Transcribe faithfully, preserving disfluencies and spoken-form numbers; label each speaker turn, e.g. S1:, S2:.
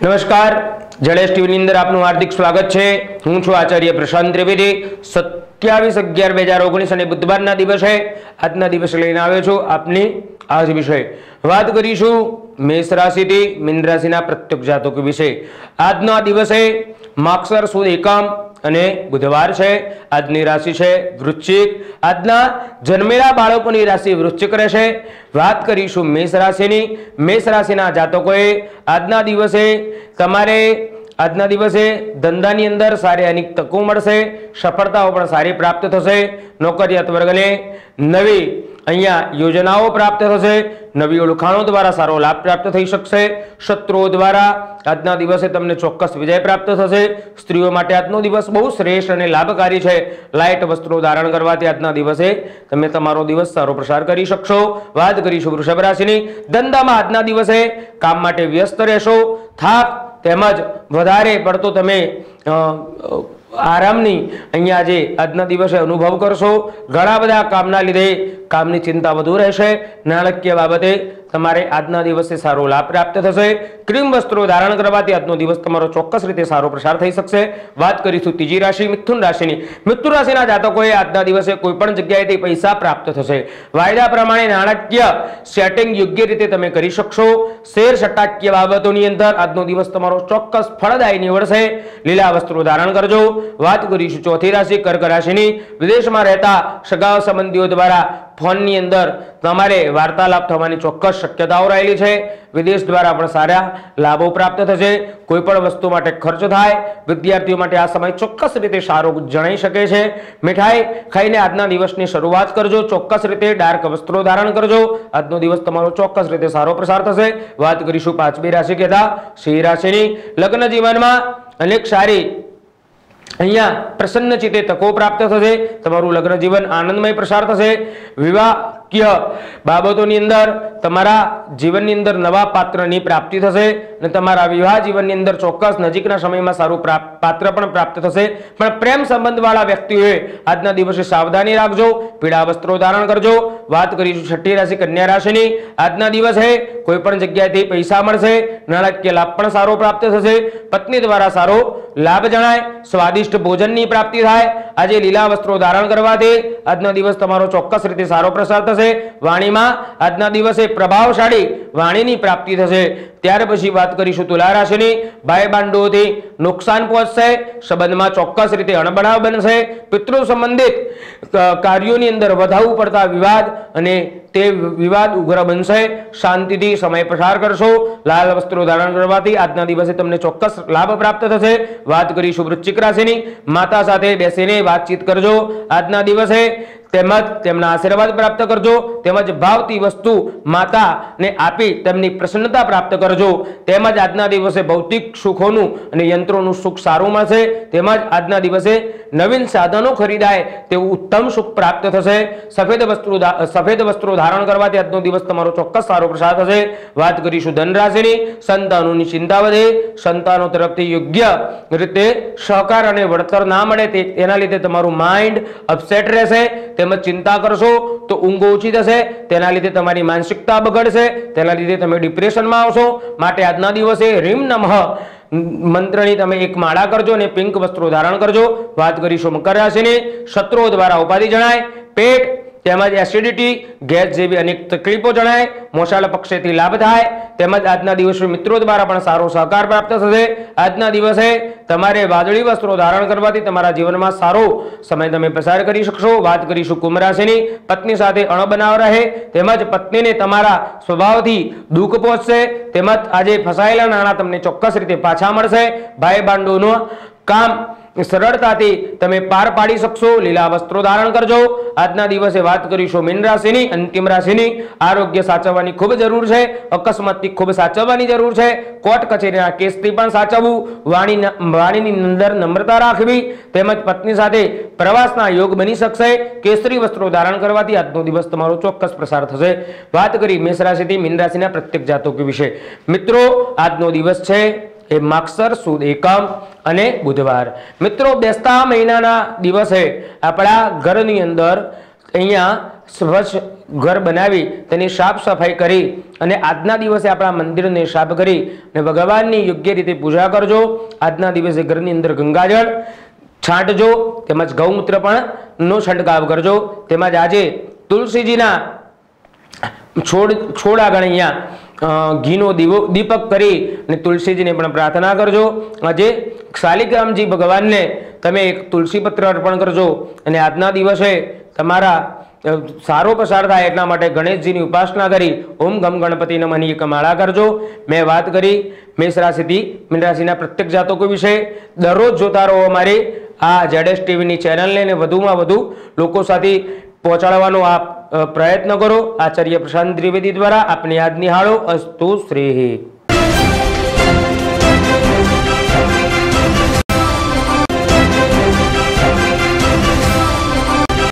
S1: नमस्कार, जड़ेश टीवी अंदर आपનું हार्दिक स्वागत है। हूँ छू आचार्य प्रशांत त्रिवेदी। सत्यावीस अगियार बे हजार ओगनीस बुधवार दिवस है। आज दिवस लईने आव्यो छुं आपनी आज विषय बात करीशुं मेष राशि थी मीन राशि प्रत्येक जातको विषय। आज दिवस है माक्षर सुद एकम अने बुधवार है। आजनी राशि है वृश्चिक। आजना जन्मेला बाळकोनी राशि वृश्चिक रहेशे। बात करीशुं मेष राशिनी। मेष राशिना जातकोए आजना दिवसे तमारे आजना दिवसे धंधानी अंदर सारी अनेक तको मळशे। सफलताओ पण सारी प्राप्त थशे। नौकरियात वर्गने नवी अहींया योजनाओं प्राप्त थशे। नवी ओळखाणो द्वारा सारो लाभ प्राप्त थई शकशे। शत्रुओ द्वारा आजना दिवसे तमने चोक्कस विजय प्राप्त थशे। स्त्रीओ माटे आजनो दिवस बहु श्रेष्ठ अने लाभकारी छे। लाइट वस्त्रो धारण करवाथी आजना दिवसे तमे तमारो दिवस सारो प्रसार करी शकशो। वात करीशुं वृषभ राशिनी। धंधामां आजना दिवसे काम माटे व्यस्त रहेशो। थाक तेमज वधारे पड़तो तमे आरामनी अहींया आज आजना दिवसे अनुभव करशो। घणा बधा कामना लीधे कामनी चिंता वधु रहेशे। नाणकीय बाबते तमारे आजना दिवसे सारो लाभ प्राप्त थशे। क्रीम वस्त्रो धारण करवाथी आजनो दिवस तमारो चोक्कस रीते सारो प्रसार थई शकशे। वात करीशुं तीजी राशि मिथुन राशिनी। मिथुन राशिना जातकोए आजना दिवसे कोईपण जग्याएथी पैसा प्राप्त थशे। वायदा प्रमाणे नाणकीय सेटिंग योग्य रीते तमे करी शकशो। शेर सट्टाकीय बाबतोनी अंदर आजनो दिवस तमारो चोक्कस फलदायी निवडशे। लीला वस्त्रो धारण करजो। वात करीशुं चौथी राशि कर्क राशिनी। विदेशमां रहेता सगा संबंधीओ द्वारा फोननी अंदर तमारे वार्तालाप थवानी चोक्कस शक्यताओ रहेली छे। विदेश द्वारा पण सारा लाभो प्राप्त थशे। कोईपण वस्तु माटे खर्च थाय। विद्यार्थीओ माटे आ समय चोक्कस रीते सारो जणाई शके छे। मिठाई खाईने आजना दिवसनी शरूआत करजो। चोक्कस रीते डार्क वस्त्रो धारण करजो। आजनो दिवस तमारो चोक्कस रीते सारो प्रसार थशे। वात करीशुं पांचमी राशि केता सिंह राशिनी। लग्न जीवनमां अनेक सारी अहींया प्रसन्न चित्ते तको प्राप्त थशे। तमारुं लग्न जीवन आनंदमय प्रसार थशे। विवाहकीय बाबतोनी अंदर तमारा जीवननी अंदर नवा पात्रनी प्राप्ति थशे अने तमारा विवाह जीवननी अंदर चोक्कस नजीकना समयमां सारुं पात्र पण प्राप्त थशे। पण प्रेम संबंधवाळा व्यक्तिओए आजना दिवसे सावधानी राखजो। पीळा वस्त्रो धारण करजो। वात करीशुं छठी राशि कन्या राशिनी। आजना दिवसे कोईपण जग्याएथी पैसा मळशे। नाणकीय लाभ पण सारो प्राप्त थशे। पत्नी द्वारा सारो लाभ जणाय। स्वादिष्ट भोजननी प्राप्ति थाय। आज लीला वस्त्रो धारण करवाथी आजना दिवस तमारो चोक्कस रीते सारो प्रसार थशे। वाणीमां आजना दिवसे प्रभावशाળી वाणीनी प्राप्ति थशे। त्यार पछी वात करीशुं तुला राशिनी। भाई बांडोथी नुकसान पहोंचशे। संबंधमां चोक्कस रीते अणबनाव बनशे। पितृ संबंधित कार्योनी अंदर वधाऊ पड़ता विवाद अने ते विवाद उग्र बनशे। शांतिथी समय पसार करशो। लाल वस्त्रो धारण करवाथी आजना दिवसे तमने चोक्कस लाभ प्राप्त थशे। वात करीशुं वृश्चिक राशिनी। माता साथे बेसीने वातचीत करजो। आजना दिवसे तेमज तेमना आशीर्वाद प्राप्त करजो। तेमज भावती वस्तु माता ने आपी तेमनी प्रसन्नता प्राप्त करजो। तेमज आजना दिवसे भौतिक सुखोनुं अने यंत्रोनुं सुख सारुं मळशे। तेमज आजना दिवसे नवीन साधनो खरीदाय तेवुं उत्तम सुख प्राप्त थशे। सफेद वस्त्रो सफेद वस्त्रो धारण करवाथी आजनो दिवस तमारो चोक्कस सारो प्रसार थशे। वात करीशुं धन राशिनी। संतानोनी चिंता वधे। संतानो तरफथी योग्य रीते सहकार अने वळतर ना मळे तेना लीधे तमारुं माइंड अपसेट रहेशे। तेमज चिंता करशो तो ऊंघ ओછી થશે। તેના લીધે તમારી માનસિકતા બગડશે। તેના લીધે તમે ડિપ્રેશનમાં આવશો। માટે આજના દિવસે રીમ નમઃ મંત્રની તમે એક માળા કરજો અને પિંક વસ્ત્રો ધારણ કરજો। વાત કરીશું મકર રાશિની। શત્રુઓ દ્વારા ઉપાધિ જણાય। પેટ तेमज एसिडिटी गैस जेवी अनेक तकलीफों जणाय। मोशाल पक्षेथी लाभ थाय। तेमज आजना दिवसे मित्रों द्वारा पण सारो सहकार प्राप्त थशे। आजना दिवसे तमारे वादळी वस्त्रो धारण करवाथी तमारा जीवनमां सारो समय तमे पसार करी शकशो। वात करीशुं कुंभ राशिनी। पत्नी साथे अणबनाव रहे। तेमज पत्नीने तमारा स्वभावथी दुख पहोंचशे। तेमज आजे फसायेला नाणां तमने चोक्कस रीते पाछा मळशे। भाई बांडोनो काम सरळताथी तमे पार पाडी शकशो। लीला वस्त्रो धारण करजो। आजना दिवसे वात करीशुं मीन राशिनी। अंतिम राशिनी। आरोग्य साचवવાની खूब जरूर छे। अकस्मातथी खूब साचवવાની जरूर छे। कोर्ट कचेरीना केसथी पण साचवવું। वाणी वाणीनी अंदर नम्रता राखवी। तेमज पत्नी साथे प्रवासना योग बनी शकशे। केसरी वस्त्रो धारण करवाथी आजनो दिवस तमारो चोक्कस प्रसार थशे। वात करी मेष राशिथी मीन राशिना प्रत्येक जातको विषय। मित्रों आजनो दिवस छे ए माक्षर सुद एकम अने बुधवार। मित्रों बेसता महीनाना दिवसे आपणा घरनी अंदर અહીંયા સ્વચ્છ ઘર બનાવી તેની સાફ સફાઈ કરી અને આજના દિવસે આપણા મંદિરને સાફ કરી અને ભગવાનની યોગ્ય રીતે પૂજા કરજો। આજના દિવસે ઘરની અંદર ગંગાજળ છાંટજો, તેમજ ગૌમૂત્ર પણ નો છંટકાવ કરજો। તેમજ આજે તુલસીજીના છોડ છોડ આગળ અહીંયા ઘીનો દીવો દીપક કરી અને તુલસીજીને પણ પ્રાર્થના કરજો। આજે શાલિગ્રામજી ભગવાનને તમે એક તુલસી પત્ર અર્પણ કરજો અને આજના દિવસે તમારા સારો પસાર થાય એટલા માટે ગણેશજીની ઉપાસના કરી ઓમ ગમ ગણપતિ નમઃની એક માળા કરજો। મેં વાત કરી મેષ રાશિથી મીન રાશિના પ્રત્યેક જાતકો વિશે। દરરોજ જોતા રહો અમારી આ જેડએસ ટીવીની ચેનલને અને વધુમાં વધુ લોકો સાથે પહોંચાડવાનો આપ પ્રયત્ન કરો। આચાર્ય પ્રશાંત ત્રિવેદી દ્વારા આપની યાદ નિહાળો। અસ્તુ શ્રી।